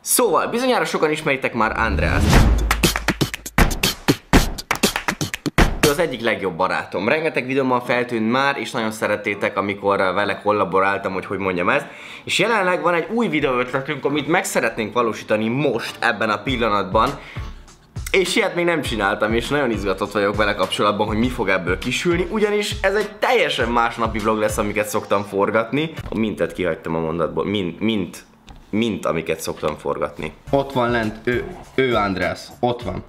Szóval, bizonyára sokan ismeritek már Andreast. Ő az egyik legjobb barátom. Rengeteg videómmal feltűnt már, és nagyon szerettétek, amikor vele kollaboráltam, hogy mondjam ezt. És jelenleg van egy új videóötletünk, amit meg szeretnénk valósítani most, ebben a pillanatban. És ilyet még nem csináltam, és nagyon izgatott vagyok vele kapcsolatban, hogy mi fog ebből kisülni, ugyanis ez egy teljesen másnapi vlog lesz, amiket szoktam forgatni. A mintet kihagytam a mondatból, mint amiket szoktam forgatni. Ott van lent, ő András, ott van.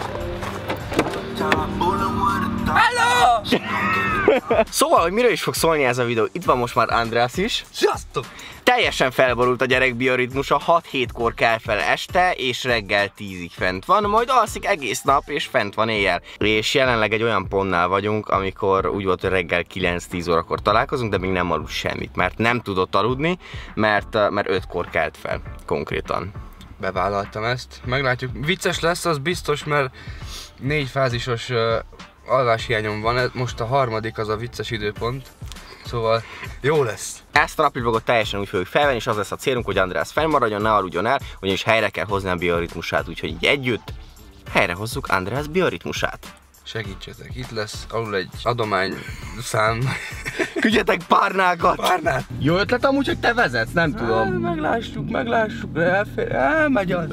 Hello! Szóval, hogy miről is fog szólni ez a videó, itt van most már András is. Sziasztok! Teljesen felborult a gyerek bioritmusa, 6-7-kor kell fel este, és reggel 10-ig fent van, majd alszik egész nap, és fent van éjjel. És jelenleg egy olyan pontnál vagyunk, amikor úgy volt, hogy reggel 9-10 órakor találkozunk, de még nem aludt semmit, mert nem tudott aludni, mert 5-kor kelt fel, konkrétan. Bevállaltam ezt, meglátjuk. Vicces lesz, az biztos, mert 4 fázisos alváshiányom van, most a harmadik az a vicces időpont, szóval jó lesz. Ezt a napi vlogot teljesen úgy fogjuk felvenni, és az lesz a célunk, hogy András fennmaradjon, ne aludjon el, ugyanis helyre kell hozni a bioritmusát, úgyhogy így együtt helyrehozzuk András bioritmusát. Segítsetek, itt lesz alul egy adomány szám. Küldjetek párnákat! Párnát! Jó ötlet amúgy, hogy te vezetsz, nem tudom. Meglássuk, elmegy az.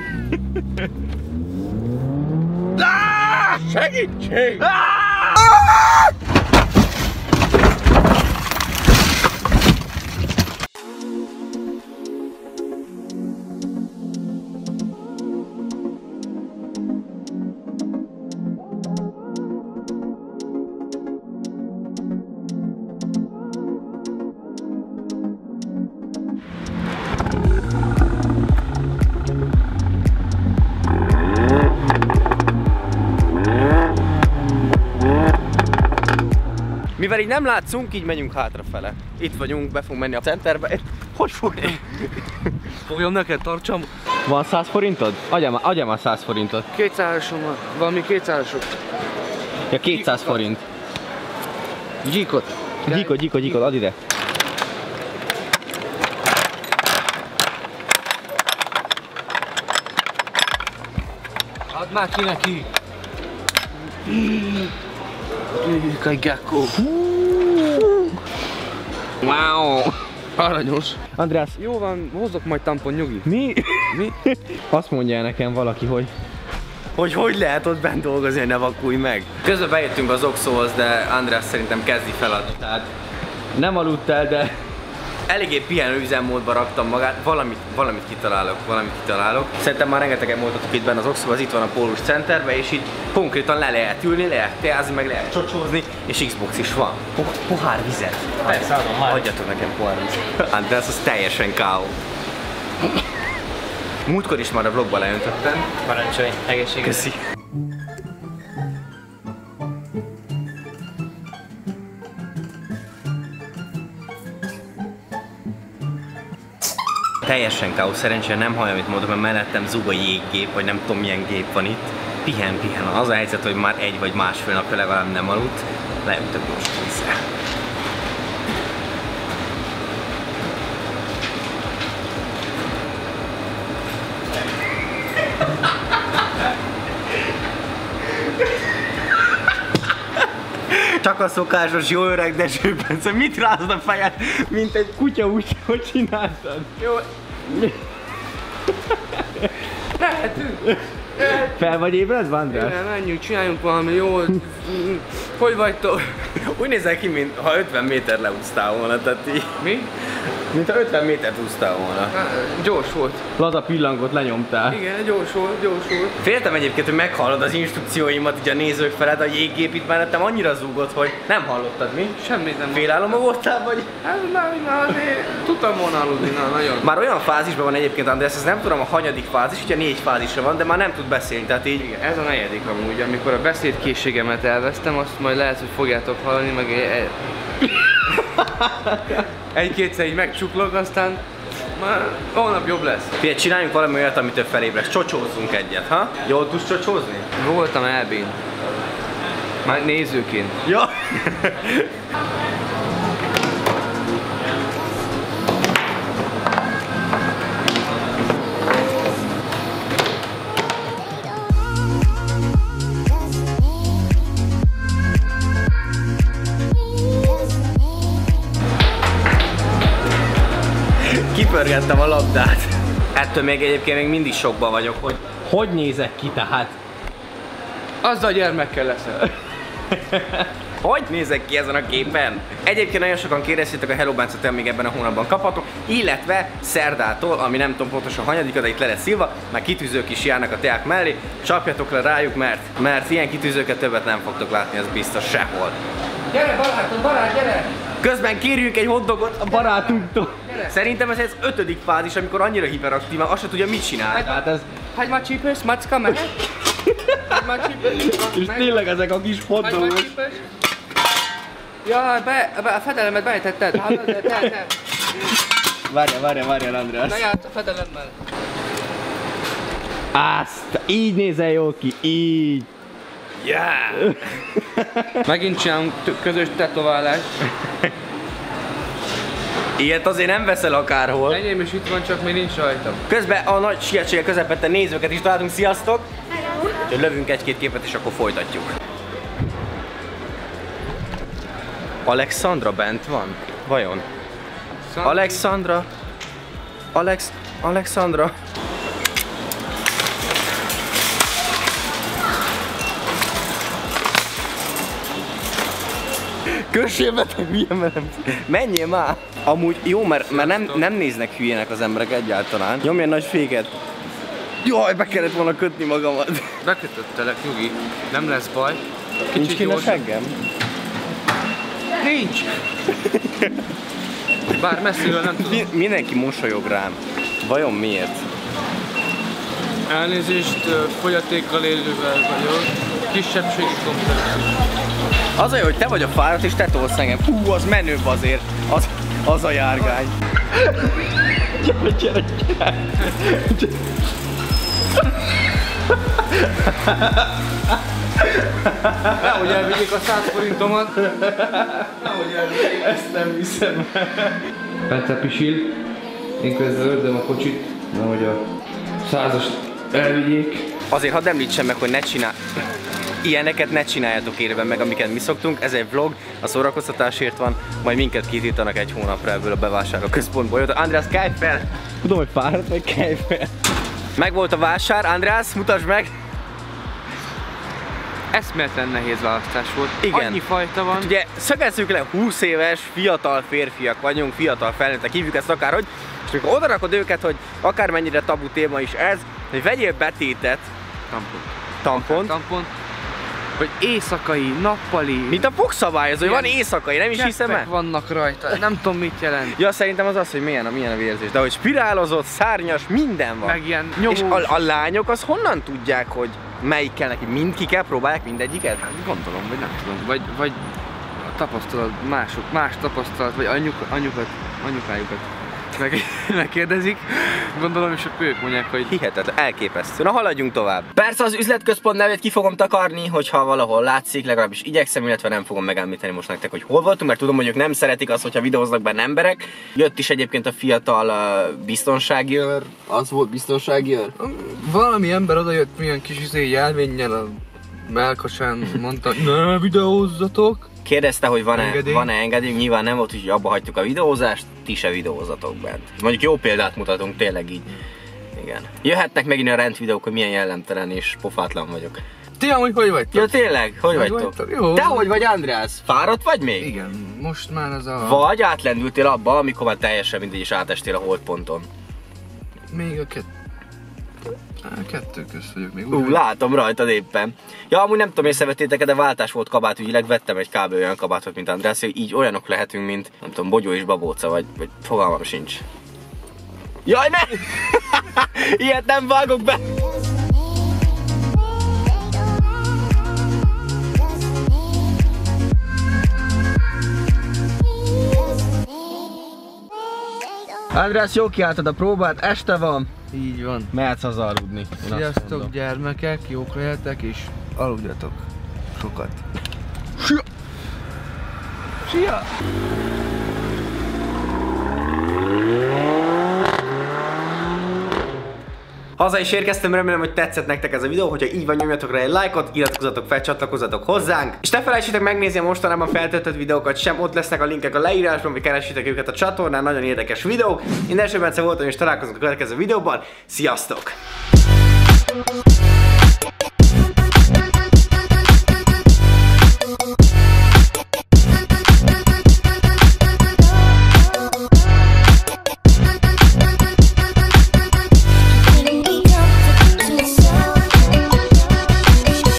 Segítség! Mivel így nem látszunk, így megyünk hátrafele. Itt vagyunk, be fogunk menni a centerbe. Hogy fogjam? Fogjam neked, tartsam. Van 100 forintod? Adjam már 100 forintot. 200-asom van, valami 200-asok. Ja, 200 forint. Gyíkot. Gyíkot, add ide. Add már ki neki. Egy gecko. Wow! Aranyos. András, Jó van, hozzak majd tampon, nyugi. mi? Azt mondja nekem valaki, hogy lehet ott bent dolgozni, hogy ne vakulj meg. Közben bejöttünk az Oxóhoz, de András szerintem kezdi feladni. Tehát nem aludtál, de eléggé pihenő üzemmódba raktam magát. Valamit kitalálok. Szerintem már rengeteget mondhatok itt benne az Oxóhoz, itt van a Pólus Centerben, és itt konkrétan le lehet ülni, le lehet teázni, meg lehet csocsózni, és Xbox is van. Pohár vizet. Persze, adom már. Adjatok nekem pohár vizet. András, az teljesen káó. Múltkor is már a vlogba leöntöttem. Parancsolj, egészséges. Köszi. Teljesen káosz, szerencsére nem hallja, amit mondom, mert mellettem zúg a jéggép, vagy nem tudom milyen gép van itt. Pihen. Az a helyzet, hogy már 1 vagy másfél napja legalább nem aludt. Leütök most vízzel. Csak a szokásos jó öreg Dezső Bence, mit rázd a fejed, mint egy kutya úgy, hogy csináltad? Jó. Lehetünk. Fel vagy ébredve, András? Igen, menjünk, csináljunk valami jót. Hogy vagytok? Úgy nézel ki, mint ha 50 méter leúsztál volna, tehát így. Mi? Mint ha 50 métert úsztál volna. Gyors volt. Laza pillangot lenyomtál. Igen, gyors volt. Féltem egyébként, hogy meghallod az instrukcióimat így a nézők feled, a jéggép itt mellettem annyira zúgott, hogy nem hallottad, mi? Semmit nem. Félálomba voltál, vagy? Hát már azért tudtam volna aludni, nagyon. Már olyan fázisban van egyébként András, ez nem tudom a hanyadik fázis, ugye 4 fázisra van, de már nem tud beszélni, tehát így. Igen, ez a 4. amúgy, amikor a beszédkészségemet elvesztem, azt majd lehet, hogy fogjátok hallani, meg egy-kétszer így megcsuklok, aztán már holnap jobb lesz. Figyelj, csináljunk valami olyat, amitől felébredsz. Csocsózzunk egyet, ha? Jól tudsz csocsózni? Voltam elbén. Már nézőként. Ja. Lepörgettem a labdát. Ettől még egyébként még mindig sokban vagyok, hogy nézek ki tehát. Azzal gyermekkel leszel. Hogy nézek ki ezen a képen? Egyébként nagyon sokan kérdeztétek, a Hello Báncot még ebben a hónapban kaphatok, illetve szerdától, ami nem tudom pontosan hanyadika, de itt le lesz szilva, már kitűzők is járnak a teák mellé, csapjatok le rájuk, mert ilyen kitűzőket többet nem fogtok látni, az biztos sehol. Gyere barátom, barát, gyere! Közben kérjünk egy hotdogot a barátunktól. Szerintem ez az 5. fázis, amikor annyira hiperaktívan, azt se tudja, mit csinál. Hát ez... Hagyj már csípős, macska, mehet? Hagyj már csípős, és tényleg ezek a kis hotdogok. Ja, a fedelemet beejtetted, hallod? Te. Várjál, András. Ne járt a fedelemmel. Azt, így nézel jól ki, így. Yeah! Megint csinálunk közös tetoválást. Ilyet azért nem veszel akárhol. Enyém is itt van, csak még nincs rajta. Közben a nagy sietsége közepette nézőket is találtunk, sziasztok! Úgyhogy lövünk egy-két képet és akkor folytatjuk. Alexandra bent van? Vajon? Alexandra? Alexandra? Kössél be, te hülye, mert nem... Menjél már! Amúgy jó, mert nem néznek hülyének az emberek egyáltalán. Nyomj egy nagy féket. Jaj, be kellett volna kötni magamat. Bekötöttelek, nyugi. Nem lesz baj. Nincs kéne seggem? Nincs! Bár messziről nem tudom. Mindenki mosolyog rám. Vajon miért? Elnézést, fogyatékkal élővel vagyok. Kisebbségi komplexus. Az a jó, hogy te vagy a fáradt és te tolsz engem. Az menőbb azért. Az a járgány. Gyere. Nehogy elvigyék a 100 forintomat. Nehogy elvigyék. Ezt nem hiszem. Bence pisil. Én közben ördöm a kocsit. Nehogy a 100-as elvigyék. Azért hadd említsem meg, hogy ne csinálj. Ilyeneket ne csináljátok élőben meg, amiket mi szoktunk. Ez egy vlog, a szórakoztatásért van, majd minket kitiltanak egy hónapra ebből a bevásárlóközpontból. András, kelj fel! Tudom, hogy fáradt, vagy kelj fel. Megvolt a vásár, András, mutasd meg! Eszméletlen nehéz választás volt. Igen. Annyi fajta van. Hát ugye szögezzük le, 20 éves, fiatal férfiak vagyunk, fiatal felnőttek, hívjuk ezt akárhogy, és amikor odarakod őket, hogy akármennyire tabu téma is ez, hogy vegyél betétet, tampont, hogy éjszakai, nappali. mint a fogszabályozó, hogy van éjszakai, nem is hiszem el? Vannak rajta, nem tudom mit jelent. Ja, szerintem az, hogy milyen a vérzés, de hogy spirálozott, szárnyas, minden van. Meg ilyen nyomós. És a lányok az honnan tudják, hogy melyik kell neki? Mind ki kell próbálják mindegyiket? Hát gondolom, vagy nem tudom, vagy a tapasztalat, más tapasztalat, vagy anyukájukat megkérdezik. Gondolom, és akkor ők mondják, hogy hihetetlen, elképesztő. Na, haladjunk tovább. Persze az üzletközpont nevét ki fogom takarni, hogyha valahol látszik, legalábbis igyekszem, illetve nem fogom megemlíteni most nektek, hogy hol voltunk, mert tudom, hogy ők nem szeretik azt, hogyha videóznak benne emberek. Jött is egyébként a fiatal biztonsági őr. Az volt biztonsági őr? valami ember odajött milyen kis jelvénnyel a melkasán, mondta, ne videózzatok. Kérdezte, hogy van-e engedély, nyilván nem volt, úgyhogy abba hagytuk a videózást, ti se videózatok bent. Mondjuk jó példát mutatunk, tényleg így. Igen. Jöhetnek megint a rendvideók, hogy milyen jellemtelen és pofátlan vagyok. Ti amúgy hogy vagytok? Ja tényleg, hogy vagytok? Jó. Te hogy vagy, András? Fáradt vagy még? Igen, most már ez a... Vagy átlendültél abba, amikor már teljesen mindegy is átestél a holdponton. Még a kettő közt vagyok még. Látom rajtad éppen. Ja, amúgy nem tudom, észrevettétek, de váltás volt kabátügyileg, vettem egy kb. Olyan kabátot, mint András, hogy így olyanok lehetünk, mint nem tudom, Bogyó és Babóca, vagy fogalmam sincs. Jaj, ne! Ilyet nem vágok be! András, jó kiálltad a próbát, este van. Így van. Mehetsz haza aludni. Sziasztok gyermekek, jók lehetek és aludjatok sokat. Sia! Sia! Haza is érkeztem, remélem, hogy tetszett nektek ez a videó, hogyha így van, nyomjatok rá egy lájkot, iratkozzatok fel, csatlakozzatok hozzánk, és ne felejtsétek megnézni a mostanában feltöltött videókat sem, ott lesznek a linkek a leírásban, vagy keresitek őket a csatornán, nagyon érdekes videók. Én Első Bence voltam, és találkozunk a következő videóban. Sziasztok!